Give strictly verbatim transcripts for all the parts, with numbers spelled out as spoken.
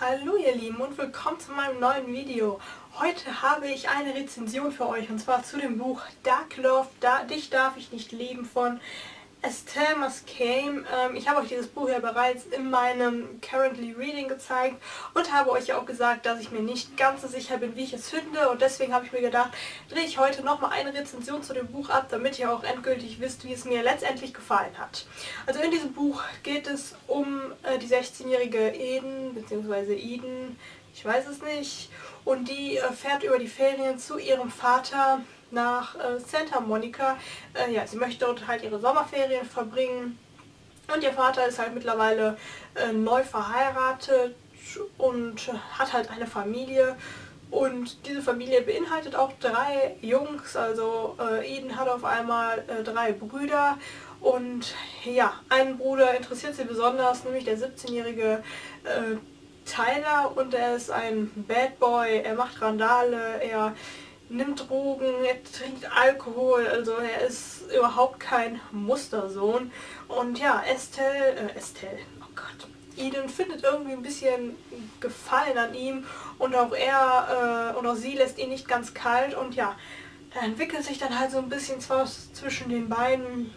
Hallo ihr Lieben und willkommen zu meinem neuen Video. Heute habe ich eine Rezension für euch und zwar zu dem Buch Dark Love, da, Dich darf ich nicht lieben von Estelle Mascame. Ähm, ich habe euch dieses Buch ja bereits in meinem Currently Reading gezeigt und habe euch ja auch gesagt, dass ich mir nicht ganz so sicher bin, wie ich es finde, und deswegen habe ich mir gedacht, drehe ich heute nochmal eine Rezension zu dem Buch ab, damit ihr auch endgültig wisst, wie es mir letztendlich gefallen hat. Also in diesem Buch geht es um äh, die sechzehnjährige Eden, beziehungsweise Eden, ich weiß es nicht, und die äh, fährt über die Ferien zu ihrem Vater nach äh, Santa Monica. Äh, ja, sie möchte dort halt ihre Sommerferien verbringen und ihr Vater ist halt mittlerweile äh, neu verheiratet und äh, hat halt eine Familie, und diese Familie beinhaltet auch drei Jungs, also äh, Eden hat auf einmal äh, drei Brüder, und ja, einen Bruder interessiert sie besonders, nämlich der siebzehnjährige äh, Tyler, und er ist ein Bad Boy, er macht Randale, er nimmt Drogen, er trinkt Alkohol, also er ist überhaupt kein Mustersohn. Und ja, Estelle, äh, Estelle, oh Gott, Eden findet irgendwie ein bisschen Gefallen an ihm, und auch er äh, und auch sie lässt ihn nicht ganz kalt, und ja, da entwickelt sich dann halt so ein bisschen was zwischen den beiden.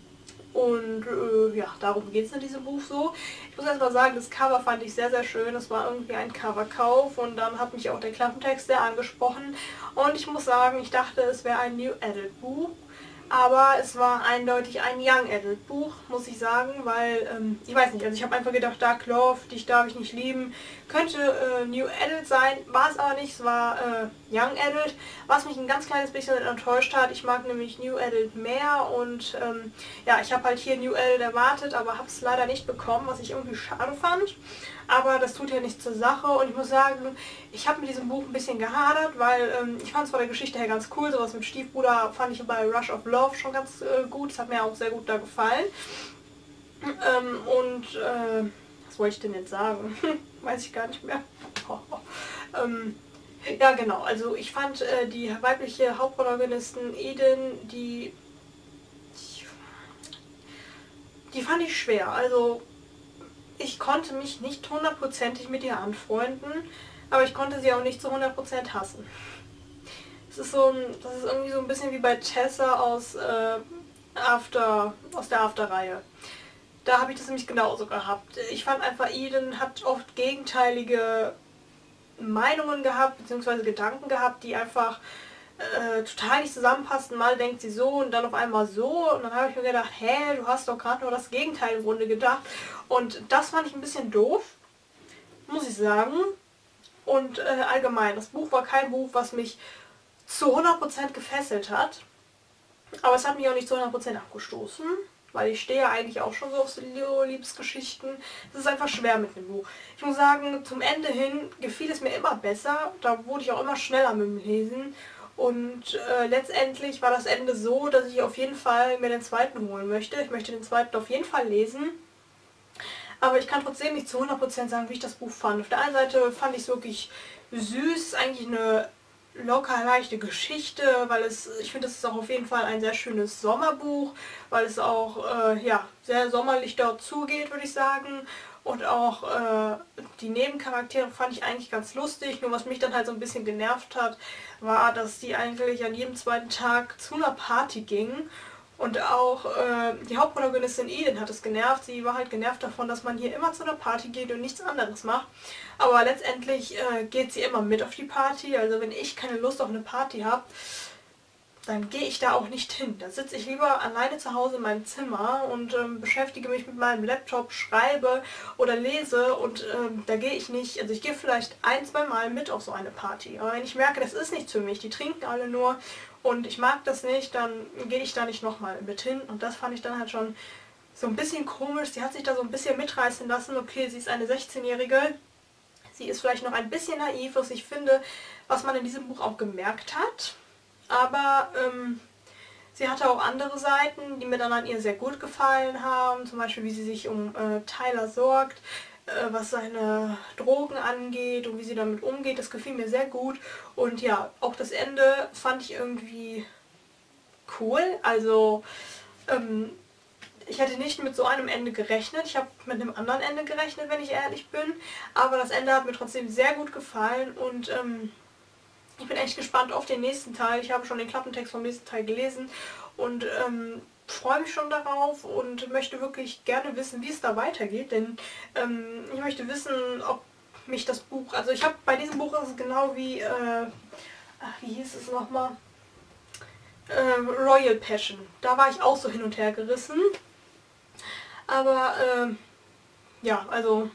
Und äh, ja, darum geht es in diesem Buch so. Ich muss erstmal sagen, das Cover fand ich sehr, sehr schön. Es war irgendwie ein Coverkauf, und dann hat mich auch der Klappentext sehr angesprochen. Und ich muss sagen, ich dachte, es wäre ein New Adult Buch. Aber es war eindeutig ein Young Adult Buch, muss ich sagen, weil, ähm, ich weiß nicht, also ich habe einfach gedacht, Dark Love, Dich darf ich nicht lieben, könnte äh, New Adult sein, war es aber nicht, es war äh, Young Adult, was mich ein ganz kleines bisschen enttäuscht hat. Ich mag nämlich New Adult mehr, und ähm, ja, ich habe halt hier New Adult erwartet, aber habe es leider nicht bekommen, was ich irgendwie schade fand. Aber das tut ja nichts zur Sache, und ich muss sagen, ich habe mit diesem Buch ein bisschen gehadert, weil ähm, ich fand es von der Geschichte her ganz cool. Sowas mit Stiefbruder fand ich bei Rush of Love schon ganz äh, gut. Das hat mir auch sehr gut da gefallen. Ähm, und äh, was wollte ich denn jetzt sagen? Weiß ich gar nicht mehr. ähm, ja genau, also ich fand äh, die weibliche Hauptprotagonistin Eden, die, die fand ich schwer. Also ich konnte mich nicht hundertprozentig mit ihr anfreunden, aber ich konnte sie auch nicht zu hundert Prozent hassen. Es ist so ein, das ist irgendwie so ein bisschen wie bei Tessa aus, äh, After, aus der After-Reihe. Da habe ich das nämlich genauso gehabt. Ich fand einfach, Eden hat oft gegenteilige Meinungen gehabt, beziehungsweise Gedanken gehabt, die einfach äh, total nicht zusammenpassen. Mal denkt sie so und dann auf einmal so, und dann habe ich mir gedacht, hä, du hast doch gerade nur das Gegenteil im Grunde gedacht, und das fand ich ein bisschen doof, muss ich sagen. Und äh, allgemein, das Buch war kein Buch, was mich zu hundert Prozent gefesselt hat, aber es hat mich auch nicht zu hundert Prozent abgestoßen, weil ich stehe ja eigentlich auch schon so auf so Liebesgeschichten. Es ist einfach schwer mit dem Buch. Ich muss sagen, zum Ende hin gefiel es mir immer besser, da wurde ich auch immer schneller mit dem Lesen. Und äh, letztendlich war das Ende so, dass ich auf jeden Fall mir den zweiten holen möchte. Ich möchte den zweiten auf jeden Fall lesen. Aber ich kann trotzdem nicht zu hundert Prozent sagen, wie ich das Buch fand. Auf der einen Seite fand ich es wirklich süß, eigentlich eine locker leichte Geschichte, weil es, ich finde, es ist auch auf jeden Fall ein sehr schönes Sommerbuch, weil es auch äh, ja, sehr sommerlich dort zugeht, würde ich sagen. Und auch äh, die Nebencharaktere fand ich eigentlich ganz lustig. Nur was mich dann halt so ein bisschen genervt hat, war, dass die eigentlich an jedem zweiten Tag zu einer Party gingen. Und auch äh, die Hauptprotagonistin Eden hat es genervt. Sie war halt genervt davon, dass man hier immer zu einer Party geht und nichts anderes macht. Aber letztendlich äh, geht sie immer mit auf die Party. Also wenn ich keine Lust auf eine Party habe, dann gehe ich da auch nicht hin. Da sitze ich lieber alleine zu Hause in meinem Zimmer und ähm, beschäftige mich mit meinem Laptop, schreibe oder lese, und ähm, da gehe ich nicht, also ich gehe vielleicht ein, zwei Mal mit auf so eine Party. Aber wenn ich merke, das ist nichts für mich, die trinken alle nur und ich mag das nicht, dann gehe ich da nicht nochmal mit hin, und das fand ich dann halt schon so ein bisschen komisch. Sie hat sich da so ein bisschen mitreißen lassen. Okay, sie ist eine sechzehnjährige, sie ist vielleicht noch ein bisschen naiv, was ich finde, was man in diesem Buch auch gemerkt hat. Aber ähm, sie hatte auch andere Seiten, die mir dann an ihr sehr gut gefallen haben. Zum Beispiel, wie sie sich um äh, Tyler sorgt, äh, was seine Drogen angeht und wie sie damit umgeht. Das gefiel mir sehr gut. Und ja, auch das Ende fand ich irgendwie cool. Also ähm, ich hätte nicht mit so einem Ende gerechnet. Ich habe mit einem anderen Ende gerechnet, wenn ich ehrlich bin. Aber das Ende hat mir trotzdem sehr gut gefallen und ähm, ich bin echt gespannt auf den nächsten Teil. Ich habe schon den Klappentext vom nächsten Teil gelesen und ähm, freue mich schon darauf und möchte wirklich gerne wissen, wie es da weitergeht. Denn ähm, ich möchte wissen, ob mich das Buch... Also ich habe bei diesem Buch ist es genau wie... Äh, ach, wie hieß es nochmal? Äh, Royal Passion. Da war ich auch so hin und her gerissen. Aber äh, ja, also...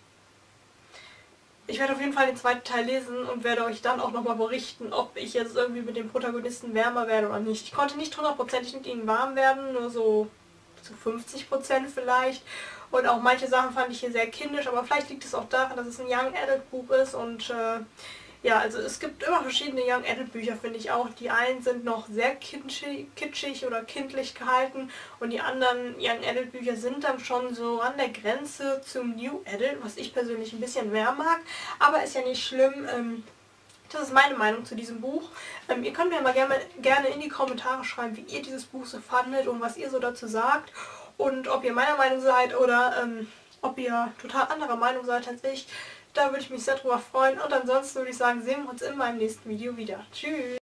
Ich werde auf jeden Fall den zweiten Teil lesen und werde euch dann auch nochmal berichten, ob ich jetzt irgendwie mit dem Protagonisten wärmer werde oder nicht. Ich konnte nicht hundertprozentig mit ihm warm werden, nur so zu fünfzig Prozent vielleicht. Und auch manche Sachen fand ich hier sehr kindisch, aber vielleicht liegt es auch daran, dass es ein Young Adult Buch ist und äh, ja, also es gibt immer verschiedene Young Adult Bücher, finde ich auch. Die einen sind noch sehr kitschig, kitschig oder kindlich gehalten und die anderen Young Adult Bücher sind dann schon so an der Grenze zum New Adult, was ich persönlich ein bisschen mehr mag. Aber ist ja nicht schlimm. Ähm, das ist meine Meinung zu diesem Buch. Ähm, ihr könnt mir mal gerne, gerne in die Kommentare schreiben, wie ihr dieses Buch so fandet und was ihr so dazu sagt. Und ob ihr meiner Meinung seid oder ähm, ob ihr total anderer Meinung seid als ich. Da würde ich mich sehr drüber freuen. Und ansonsten würde ich sagen, sehen wir uns in meinem nächsten Video wieder. Tschüss!